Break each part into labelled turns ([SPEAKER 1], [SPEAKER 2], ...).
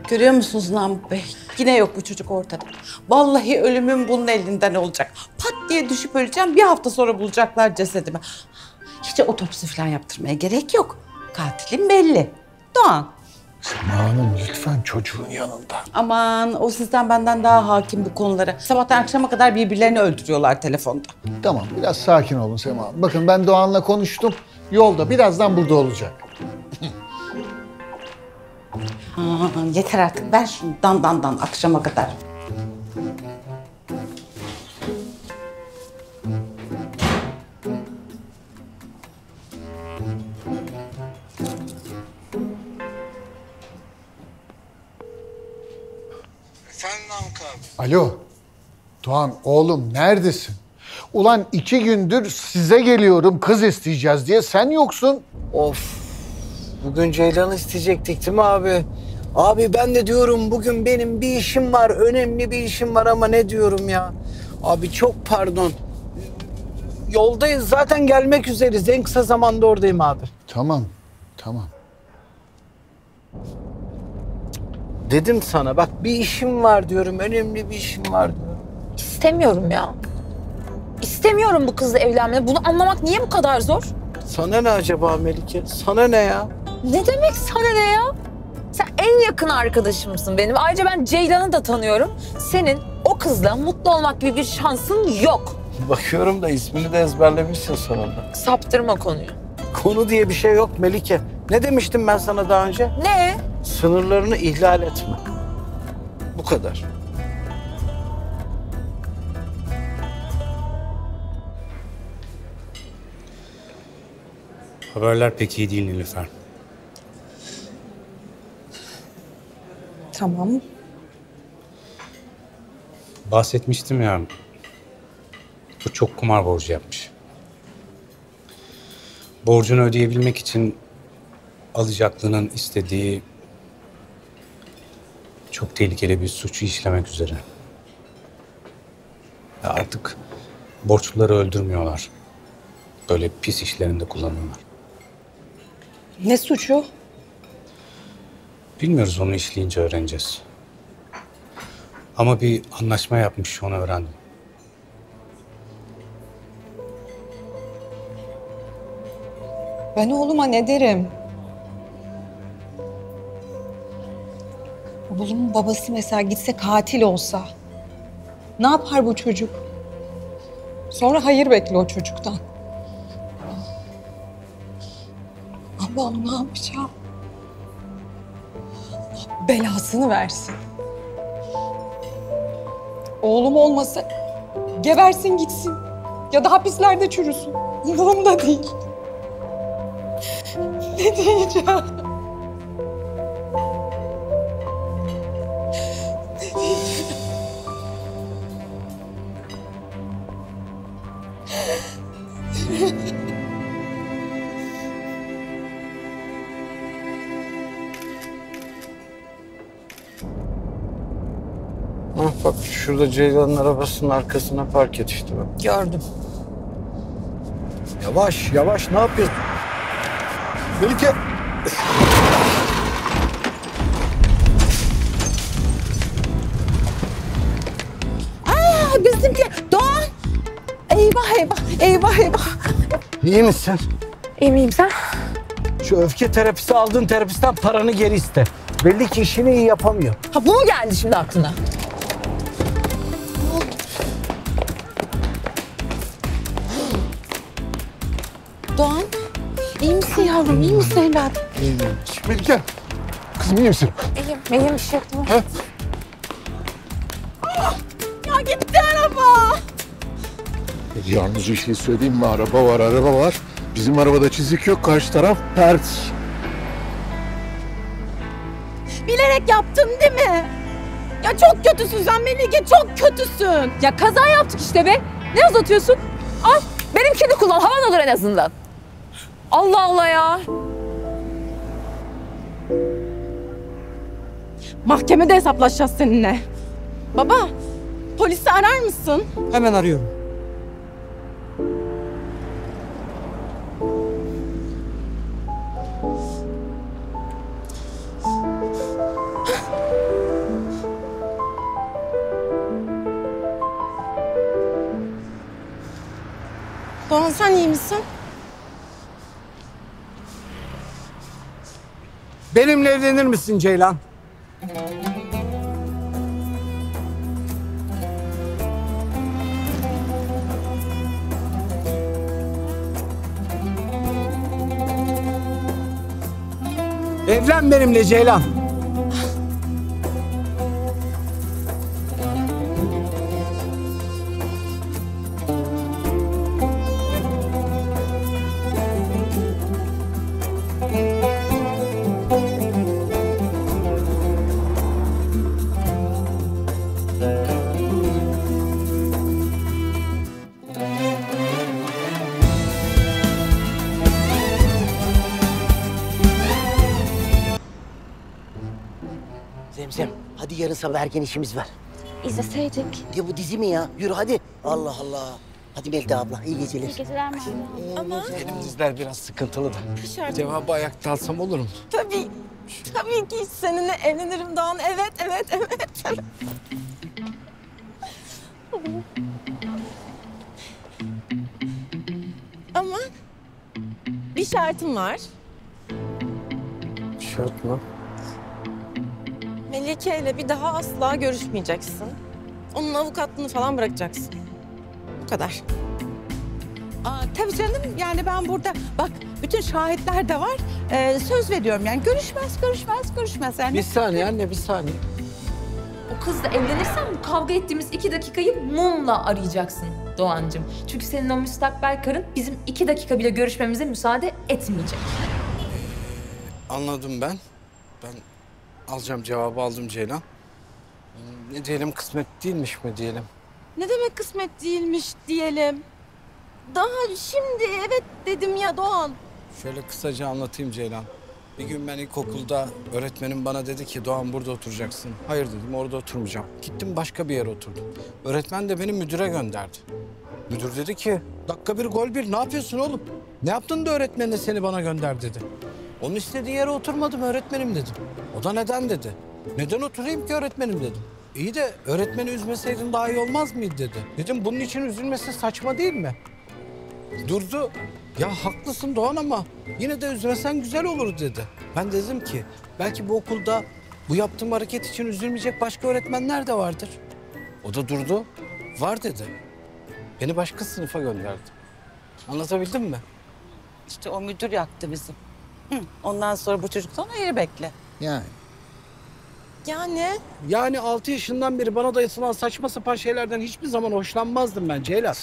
[SPEAKER 1] Görüyor musunuz Namık Bey? Yine yok bu çocuk ortada. Vallahi ölümüm bunun elinden olacak. Pat diye düşüp öleceğim. Bir hafta sonra bulacaklar cesedimi. Hiç otopsi falan yaptırmaya gerek yok. Katilim belli. Doğan.
[SPEAKER 2] Sema Hanım lütfen çocuğun yanında.
[SPEAKER 1] Aman o sizden benden daha hakim bu konulara. Sabahtan akşama kadar birbirlerini öldürüyorlar telefonda.
[SPEAKER 2] Tamam biraz sakin olun Sema Hanım. Bakın ben Doğan'la konuştum. Yolda birazdan burada olacak.
[SPEAKER 1] Yeter artık. Ver şunu dan akşama kadar.
[SPEAKER 3] Efendim Namık abi.
[SPEAKER 2] Alo. Doğan oğlum neredesin? Ulan 2 gündür size geliyorum kız isteyeceğiz diye sen yoksun.
[SPEAKER 3] Of. Bugün Ceylan'ı isteyecektik değil mi abi? Abi ben de diyorum bugün benim bir işim var. Önemli bir işim var ama ne diyorum ya? Abi çok pardon. Yoldayız zaten gelmek üzereyiz. En kısa zamanda oradayım abi.
[SPEAKER 2] Tamam.
[SPEAKER 3] Dedim sana bak bir işim var diyorum. Önemli bir işim var diyorum.
[SPEAKER 4] İstemiyorum ya. İstemiyorum bu kızla evlenmeyi. Bunu anlamak niye bu kadar zor?
[SPEAKER 3] Sana ne acaba Melike? Sana ne ya?
[SPEAKER 4] Ne demek sana ne ya? Sen en yakın arkadaşımsın benim. Ayrıca ben Ceylan'ı da tanıyorum. Senin o kızla mutlu olmak gibi bir şansın yok.
[SPEAKER 3] Bakıyorum da ismini de ezberlemişsin sonunda.
[SPEAKER 4] Saptırma konuyu.
[SPEAKER 3] Konu diye bir şey yok Melike. Ne demiştim ben sana daha önce?
[SPEAKER 4] Ne?
[SPEAKER 3] Sınırlarını ihlal etme. Bu kadar.
[SPEAKER 5] Haberler pek iyi değil Nilüfer.
[SPEAKER 4] Tamam.
[SPEAKER 5] Bahsetmiştim ya. Bu çok kumar borcu yapmış. Borcunu ödeyebilmek için alacaklının istediği çok tehlikeli bir suçu işlemek üzere. Ya artık borçluları öldürmüyorlar. Böyle pis işlerinde kullanıyorlar.
[SPEAKER 4] Ne suçu?
[SPEAKER 5] Bilmiyoruz, onu işleyince öğreneceğiz. Ama bir anlaşma yapmış, onu öğrendim.
[SPEAKER 6] Ben oğluma ne derim? Oğlumun babası mesela gitse katil olsa ne yapar bu çocuk? Sonra hayır bekle o çocuktan. Allah'ım ne yapacağım? Allah belasını versin. Oğlum olmasa gebersin gitsin. Ya da hapislerde çürüsün. Umurumda değil. Ne diyeceğim?
[SPEAKER 3] Hah, bak şurada Ceylan'ın arabasının arkasına park et işte bak.
[SPEAKER 4] Gördüm.
[SPEAKER 3] Yavaş yavaş ne yapıyorsun? Melike.
[SPEAKER 4] Bizimki Doğan. Eyvah.
[SPEAKER 3] İyi misin?
[SPEAKER 4] İyi miyim sen?
[SPEAKER 3] Şu öfke terapisi aldığın terapistten paranı geri iste. Belli ki işini iyi yapamıyor.
[SPEAKER 4] Ha bu mu geldi şimdi aklına? Doğan, iyi misin yavrum? İyi misin evladım?
[SPEAKER 2] Melike. Kızım iyi misin?
[SPEAKER 4] İyiyim bir şey yok. Tamam.
[SPEAKER 1] Ya gitti araba.
[SPEAKER 2] Yalnız bir şey söyleyeyim mi? Araba var. Bizim arabada çizik yok. Karşı taraf pert.
[SPEAKER 1] Bilerek yaptın değil mi? Ya çok kötüsün sen Melike, çok kötüsün.
[SPEAKER 4] Ya kaza yaptık işte be. Ne uzatıyorsun? Al benimkini kullan. Havan olur en azından. Allah Allah ya.
[SPEAKER 1] Mahkemede hesaplaşacağız seninle. Baba, polisi arar mısın?
[SPEAKER 3] Hemen arıyorum.
[SPEAKER 7] sen iyi misin?
[SPEAKER 3] Benimle evlenir misin Ceylan? Evlen benimle Ceylan.
[SPEAKER 8] Zemzem, hadi yarın sabah erken işimiz var.
[SPEAKER 7] İzleseydik.
[SPEAKER 8] Ya bu dizi mi ya? Yürü hadi. Allah Allah. Hadi Melda abla, iyi geceler.
[SPEAKER 7] İyi geceler Merve. Ama
[SPEAKER 3] Benim dizler biraz sıkıntılı da. Cevabı ayakta alsam olur mu?
[SPEAKER 7] tabii, tabii ki seninle evlenirim Doğan. Evet, evet, evet. Ama bir şartım var.
[SPEAKER 3] Şart mı?
[SPEAKER 7] Melike ile bir daha asla görüşmeyeceksin. Onun avukatlığını falan bırakacaksın. Bu kadar.
[SPEAKER 1] Tabii canım, yani ben burada bak bütün şahitler de var. Söz veriyorum yani görüşmez yani.
[SPEAKER 3] Bir saniye anne, bir saniye.
[SPEAKER 4] O kızla evlenirsen bu kavga ettiğimiz 2 dakikayı mumla arayacaksın Doğancığım. Çünkü senin o müstakbel karın bizim 2 dakika bile görüşmemize müsaade etmeyecek.
[SPEAKER 3] Anladım ben. Ben alacağım, cevabı aldım Ceylan. Ne diyelim, kısmet değilmiş mi diyelim?
[SPEAKER 7] Ne demek kısmet değilmiş diyelim. Daha şimdi evet dedim ya Doğan.
[SPEAKER 3] Şöyle kısaca anlatayım Ceylan. Bir gün ben ilkokulda öğretmenim bana dedi ki Doğan burada oturacaksın. Hayır dedim, orada oturmayacağım. Gittim başka bir yere oturdum. Öğretmen de beni müdüre gönderdi. Müdür dedi ki dakika bir gol bir, ne yapıyorsun oğlum? Ne yaptın da öğretmen de seni bana gönder dedi. Onun istediği yere oturmadım öğretmenim dedim. O da neden dedi. Neden oturayım ki öğretmenim dedim. İyi de öğretmeni üzmeseydin daha iyi olmaz mıydı dedi. Dedim bunun için üzülmesi saçma değil mi? Durdu. Ya haklısın Doğan ama yine de üzmesen güzel olur dedi. Ben dedim ki belki bu okulda bu yaptığım hareket için üzülmeyecek başka öğretmenler de vardır. O da durdu. Var dedi. Beni başka sınıfa gönderdi. Anlatabildim mi?
[SPEAKER 1] İşte o müdür yaktı bizi. Ondan sonra bu çocuktan hayır bekle.
[SPEAKER 2] Yani.
[SPEAKER 7] Yani
[SPEAKER 3] Yani 6 yaşından beri bana dayatılan saçma sapan şeylerden hiçbir zaman hoşlanmazdım ben Ceylan.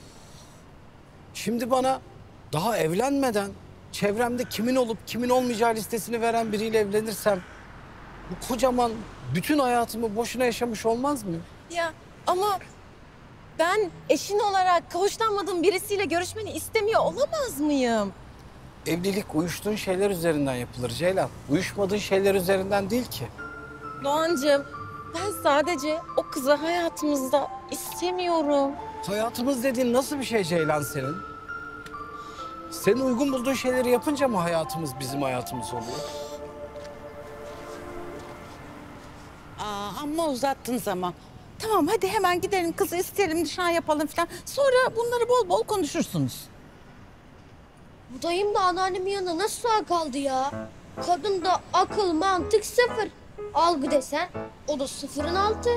[SPEAKER 3] Şimdi bana daha evlenmeden çevremde kimin olup kimin olmayacağı listesini veren biriyle evlenirsem bu kocaman bütün hayatımı boşuna yaşamış olmaz mı?
[SPEAKER 7] ya ama ben eşin olarak hoşlanmadığım birisiyle görüşmeni istemiyor olamaz mıyım?
[SPEAKER 3] Evlilik uyuştuğun şeyler üzerinden yapılır Ceylan. Uyuşmadığın şeyler üzerinden değil ki.
[SPEAKER 7] Doğancığım ben sadece o kızı hayatımızda istemiyorum.
[SPEAKER 3] Hayatımız dediğin nasıl bir şey Ceylan senin? Senin uygun bulduğun şeyleri yapınca mı hayatımız bizim hayatımız oluyor?
[SPEAKER 1] Amma uzattınız ama. Tamam hadi hemen gidelim kızı isteyelim nişan yapalım falan. Sonra bunları bol bol konuşursunuz.
[SPEAKER 9] Bu dayım da anneannemin yanında nasıl sağ kaldı ya? Kadın da akıl, mantık sıfır. Algı desen o da sıfırın altı.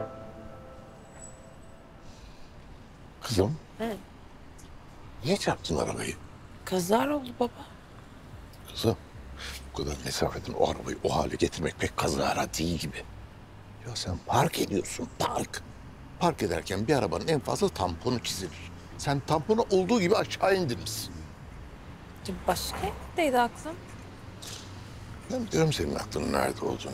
[SPEAKER 10] Kızım. Niye çarptın arabayı?
[SPEAKER 1] Kazar oldu baba.
[SPEAKER 10] Kızım, bu kadar mesafeden o arabayı o hale getirmek pek kazara değil gibi. Ya sen park ediyorsun, park. Park ederken bir arabanın en fazla tamponu çizilir. Sen tamponu olduğu gibi aşağı indirmişsin.
[SPEAKER 7] Başka neredeydi aklım?
[SPEAKER 10] Ben biliyorum senin aklının nerede olduğunu.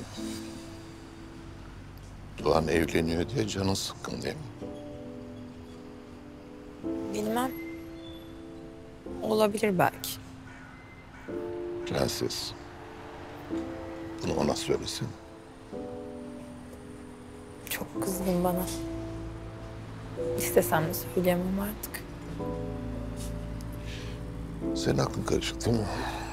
[SPEAKER 10] Doğan evleniyor diye canın sıkkın değil mi?
[SPEAKER 7] Bilmem. Olabilir belki.
[SPEAKER 10] Prenses. Bunu ona söylesin.
[SPEAKER 7] Çok kızgın bana. İstesem de söyleyemem artık.
[SPEAKER 10] Senin aklın karışık değil mi?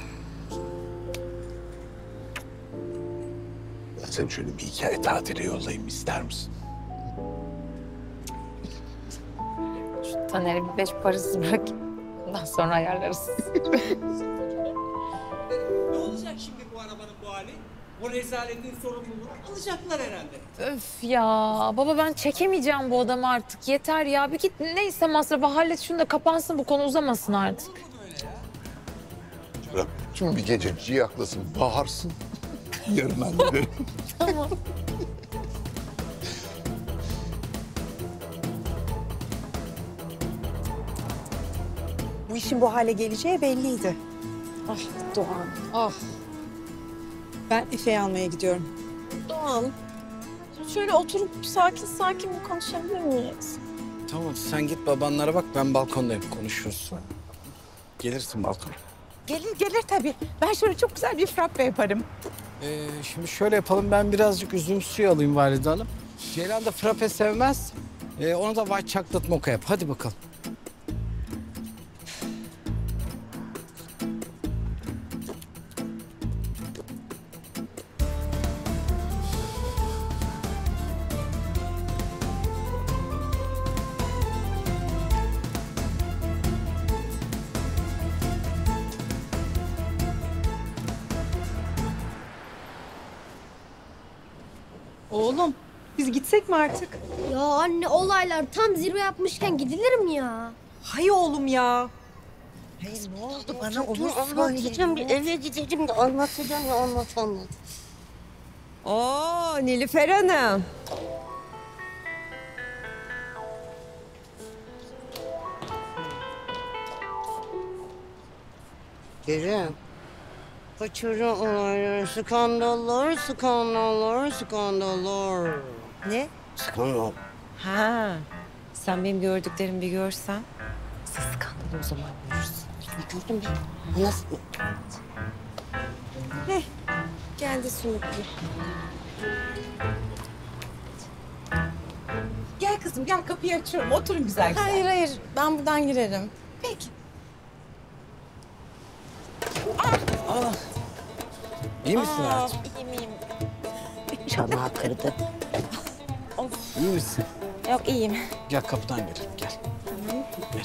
[SPEAKER 10] Ben seni şöyle bir hikaye tatile yollayayım, ister misin?
[SPEAKER 7] Şu Taner'i bir 5 parasız bırak.
[SPEAKER 4] Ondan sonra ayarlarız.
[SPEAKER 11] Ne olacak şimdi bu arabanın bu hali? Bu rezaletin sorumluluğunu alacaklar herhalde.
[SPEAKER 4] Öf ya baba ben çekemeyeceğim bu adamı artık. Yeter ya bir git neyse masrafı hallet şunu da kapansın bu konu uzamasın artık.
[SPEAKER 10] Bırak. Şimdi bir gece ciyaklasın, bağırsın. Yarın hallederim.
[SPEAKER 4] Tamam.
[SPEAKER 6] Bu işin bu hale geleceği belliydi. Ah Doğan, ah. Ben Efe'yi almaya gidiyorum.
[SPEAKER 7] Doğan, şöyle oturup sakin sakin bir konuşabilir miyiz?
[SPEAKER 3] Tamam sen git babanlara bak, ben balkondayım, konuşuruz. Gelirsin balkona.
[SPEAKER 1] Gelir tabii. Ben şöyle çok güzel bir frappe yaparım.
[SPEAKER 3] Şimdi şöyle yapalım, ben birazcık üzüm suyu alayım Valide Hanım. Ceylan da frappe sevmez. Ona da white chocolate mocha yap. Hadi bakalım.
[SPEAKER 6] Oğlum, biz gitsek mi artık?
[SPEAKER 9] Ya anne olaylar tam zirve yapmışken gidilir mi ya?
[SPEAKER 6] Hay oğlum ya.
[SPEAKER 8] Hayır ne oldu bana onu anlatacağım. Bir eve gideceğim de anlatacağım ya anlat.
[SPEAKER 6] Oo Nilüfer Hanım.
[SPEAKER 8] Kerem. Kaçırı olaylar, skandallar.
[SPEAKER 6] Ne?
[SPEAKER 8] Skandal.
[SPEAKER 6] Ha. Sen benim gördüklerimi bir görsen. Siz skandalı o zaman görürsün.
[SPEAKER 8] Gördün mü? Nasıl?
[SPEAKER 6] Geldi Sumutlu.
[SPEAKER 1] Gel kızım gel kapıyı açıyorum. Oturun güzel güzel.
[SPEAKER 7] Hayır, ben buradan girerim.
[SPEAKER 1] Peki.
[SPEAKER 3] İyi misin hayatım?
[SPEAKER 8] Çanağı kırdı.
[SPEAKER 3] İyi misin?
[SPEAKER 7] Yok, iyiyim.
[SPEAKER 3] Gel kapıdan girelim, gel. Gel.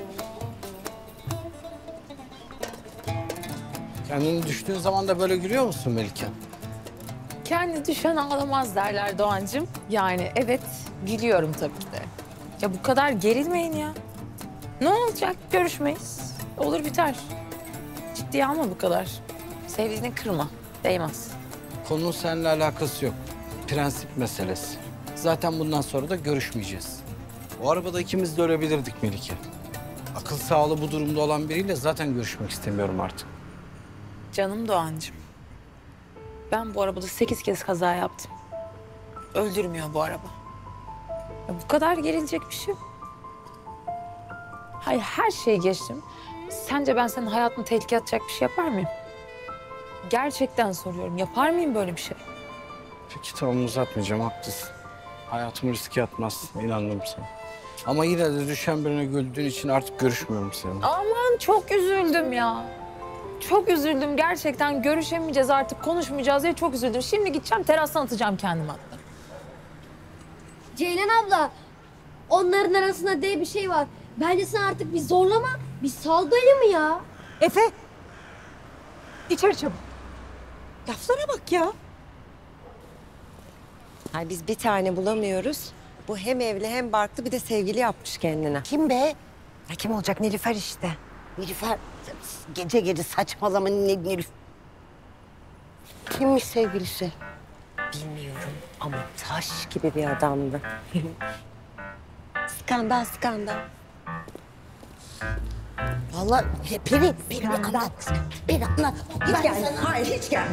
[SPEAKER 3] Kendini düştüğün zaman da böyle gülüyor musun Melike?
[SPEAKER 4] Kendi düşen ağlamaz derler Doğancığım. Yani evet gülüyorum tabii ki de. Ya bu kadar gerilmeyin ya. Ne olacak görüşmeyiz. Olur biter. Ciddiye alma bu kadar. Sevdiğini kırma. Değmez.
[SPEAKER 3] Konunun seninle alakası yok. Prensip meselesi. Zaten bundan sonra da görüşmeyeceğiz. O arabada ikimiz de ölebilirdik Melike. Akıl sağlığı bu durumda olan biriyle zaten görüşmek istemiyorum artık.
[SPEAKER 4] Canım Doğancığım. Ben bu arabada 8 kez kaza yaptım. Öldürmüyor bu araba. Ya bu kadar gerilecek bir şey yok. Hayır her şeyi geçtim. Sence ben senin hayatını tehlikeye atacak bir şey yapar mıyım? Gerçekten soruyorum. Yapar mıyım böyle bir şey?
[SPEAKER 3] Peki tamam uzatmayacağım, haklısın. Hayatımı riske atmazsın, inandım sana. Ama yine de düşen birine güldüğün için artık görüşmüyorum seninle.
[SPEAKER 4] Aman çok üzüldüm ya. Çok üzüldüm. Gerçekten görüşemeyeceğiz artık, konuşmayacağız diye çok üzüldüm. Şimdi gideceğim terastan atacağım kendimi hatta.
[SPEAKER 9] Ceylan abla, onların arasında dev bir şey var. Bence sen artık bir zorlama, bir sal mı ya?
[SPEAKER 6] Efe. İçeri çabuk. Laflara bak ya.
[SPEAKER 12] Ay biz bir tane bulamıyoruz. Bu hem evli hem barklı bir de sevgili yapmış kendine.
[SPEAKER 8] Kim be?
[SPEAKER 12] Ay kim olacak? Nilüfer işte.
[SPEAKER 8] Nilüfer. Gece saçmalama Nilüfer. Kimmiş sevgilisi?
[SPEAKER 12] Bilmiyorum ama taş gibi bir adamdı. skandal.
[SPEAKER 8] Vallahi Peri anlat. Peri anlat.
[SPEAKER 12] Hiç gelme. Hayır hiç gelme.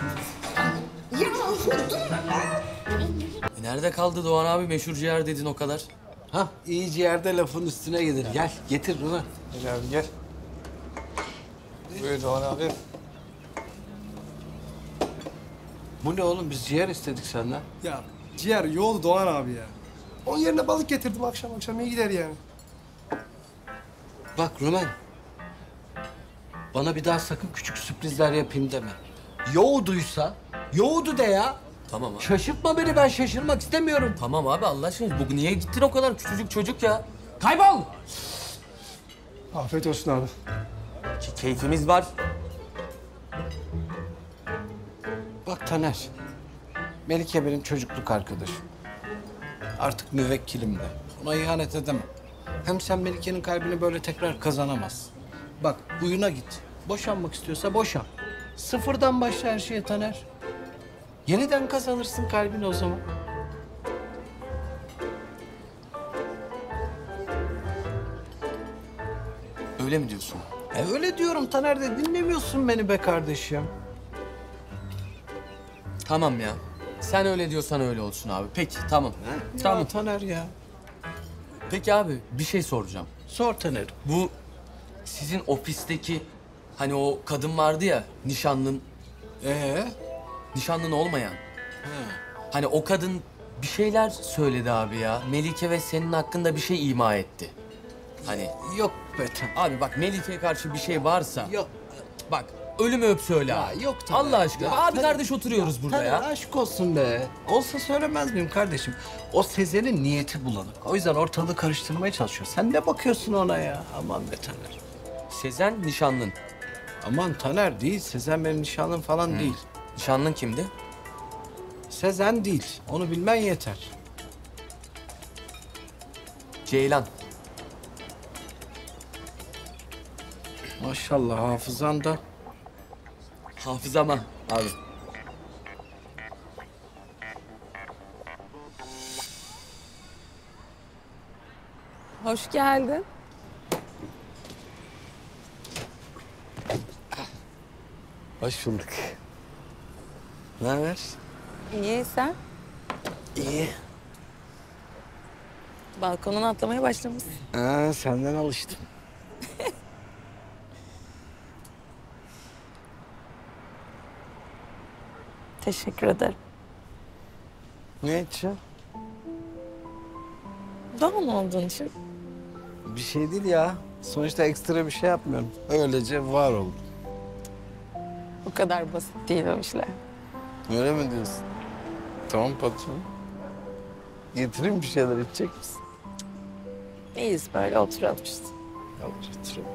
[SPEAKER 11] Nerede kaldı Doğan abi? Meşhur ciğer dedin o kadar.
[SPEAKER 3] Hah, iyi ciğerde lafın üstüne gelir. Gel, getir Runa.
[SPEAKER 13] Gel abi gel. Buyur Doğan abi.
[SPEAKER 3] Bu ne oğlum? Biz ciğer istedik senden.
[SPEAKER 13] Ya ciğer yol Doğan abi ya. Onun yerine balık getirdim akşam iyi gider yani.
[SPEAKER 3] Bak Rumen. Bana bir daha sakın küçük sürprizler yapayım deme. Yoğduysa, yoğdu de ya.
[SPEAKER 11] Tamam abi.
[SPEAKER 3] Şaşırtma beni, ben şaşırmak istemiyorum.
[SPEAKER 11] Tamam abi Allah aşkına. Bugün niye gittin o kadar? Küçücük çocuk ya. Kaybol!
[SPEAKER 13] Afiyet olsun abi.
[SPEAKER 14] Keyfimiz var.
[SPEAKER 3] Bak Taner, Melike benim çocukluk arkadaşım. Artık müvekkilim de. Ona ihanet edemem. Hem sen Melike'nin kalbini böyle tekrar kazanamazsın. Bak huyuna git. Boşanmak istiyorsa boşan. Sıfırdan başla her şeye Taner. Yeniden kazanırsın kalbini o zaman.
[SPEAKER 14] Öyle mi diyorsun?
[SPEAKER 3] Öyle diyorum Taner de dinlemiyorsun beni be kardeşim.
[SPEAKER 14] Tamam ya. Sen öyle diyorsan öyle olsun abi. Peki tamam. Tamam.
[SPEAKER 3] Ya Taner ya.
[SPEAKER 14] Peki abi bir şey soracağım.
[SPEAKER 3] Sor Taner.
[SPEAKER 14] Bu sizin ofisteki hani o kadın vardı ya nişanlın. Nişanlın olmayan. Hani o kadın bir şeyler söyledi abi ya. Melike ve senin hakkında bir şey ima etti. Hani
[SPEAKER 3] yok be Taner.
[SPEAKER 14] Abi bak Melike'ye karşı bir şey varsa.
[SPEAKER 3] Yok.
[SPEAKER 14] Bak ölümü öp söyle abi.
[SPEAKER 3] Yok Taner.
[SPEAKER 14] Allah aşkına.
[SPEAKER 3] Ya,
[SPEAKER 14] abi
[SPEAKER 3] Taner-
[SPEAKER 14] kardeş oturuyoruz burada
[SPEAKER 3] Taner,
[SPEAKER 14] ya.
[SPEAKER 3] aşk olsun be. Olsa söylemez miyim kardeşim? O Sezer'in niyeti bulanık. O yüzden ortalığı karıştırmaya çalışıyor. Sen ne bakıyorsun ona ya? Aman be Taner.
[SPEAKER 14] Sezen nişanlın.
[SPEAKER 3] Aman Taner değil. Sezen benim nişanlım falan değil.
[SPEAKER 14] Nişanlın kimdi?
[SPEAKER 3] Sezen değil. Onu bilmen yeter.
[SPEAKER 14] Ceylan.
[SPEAKER 3] Maşallah hafızan da.
[SPEAKER 14] Hafızama abi.
[SPEAKER 4] Hoş geldin.
[SPEAKER 3] Hoş bulduk. Ne haber?
[SPEAKER 4] İyi sen?
[SPEAKER 3] İyi.
[SPEAKER 4] Balkondan atlamaya başlamışsın.
[SPEAKER 3] Senden alıştım.
[SPEAKER 4] Teşekkür ederim.
[SPEAKER 3] Ne edeceğim?
[SPEAKER 4] Doğal olduğun için.
[SPEAKER 3] Bir şey değil ya. Sonuçta ekstra bir şey yapmıyorum. Öylece var oldum.
[SPEAKER 4] Bu kadar basit değil o işler.
[SPEAKER 3] Öyle mi diyorsun? Tamam patron. Getireyim bir şeyler içecek misin?
[SPEAKER 4] İyiyiz böyle oturalım işte.
[SPEAKER 3] Oturalım.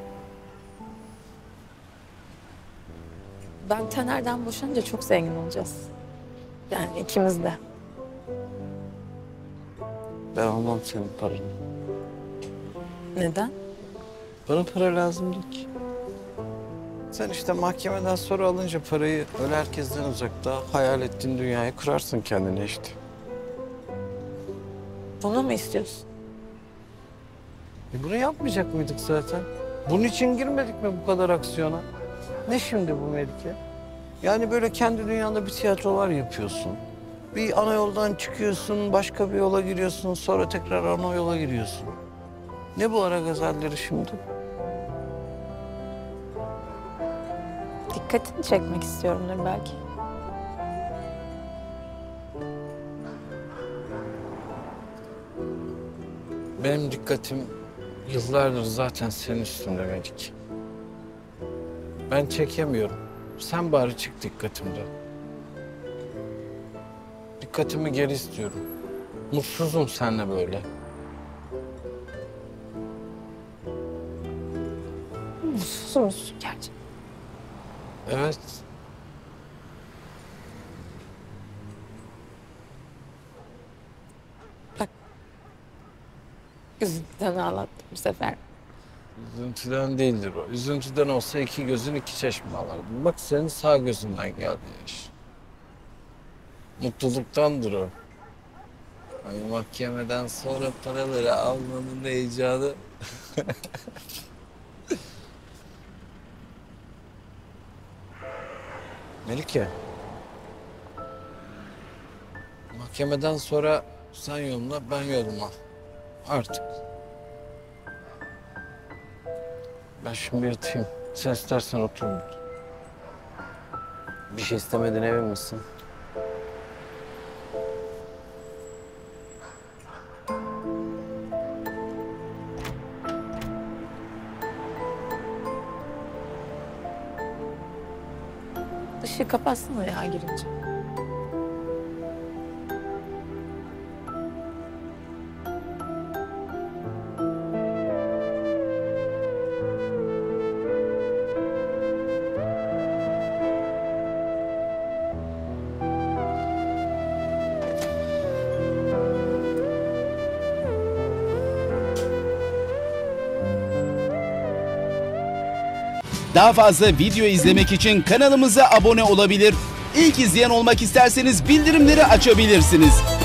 [SPEAKER 4] Ben Taner'den boşanınca çok zengin olacağız. Yani ikimiz de.
[SPEAKER 3] Ben almam senin paranı.
[SPEAKER 4] Neden?
[SPEAKER 3] Bana para lazım değil ki. Sen işte mahkemeden sonra alınca parayı öyle herkesten uzakta hayal ettiğin dünyayı kurarsın kendine işte.
[SPEAKER 4] Bunu mu istiyorsun?
[SPEAKER 3] Bunu yapmayacak mıydık zaten? Bunun için girmedik mi bu kadar aksiyona? Ne şimdi bu Melike? Yani böyle kendi dünyanda bir tiyatrolar yapıyorsun. Bir ana yoldan çıkıyorsun, başka bir yola giriyorsun, sonra tekrar ana yola giriyorsun. Ne bu ara gazelleri şimdi?
[SPEAKER 4] Dikkatini çekmek istiyorumdur belki.
[SPEAKER 3] Benim dikkatim yıllardır zaten senin üstünde Melik. Ben çekemiyorum. Sen bari çık dikkatimden. Dikkatimi geri istiyorum. Mutsuzum seninle böyle.
[SPEAKER 4] Mutsuz musun gerçekten?
[SPEAKER 3] Evet.
[SPEAKER 4] Üzüntüden ağlattım bu sefer.
[SPEAKER 3] Üzüntüden değildir o. Üzüntüden olsa iki gözün iki çeşme alardı. Bak senin sağ gözünden geldi yaş. Mutluluktandır o. Ay, mahkemeden sonra paraları almanın heyecanı. Melike. Mahkemeden sonra sen yoluna ben yoluma. Artık. Ben şimdi yatayım. Sen istersen otur burada. Bir şey istemeden emin misin?
[SPEAKER 4] Işığı kapatsana ya girince.
[SPEAKER 15] Daha fazla video izlemek için kanalımıza abone olabilir. İlk izleyen olmak isterseniz bildirimleri açabilirsiniz.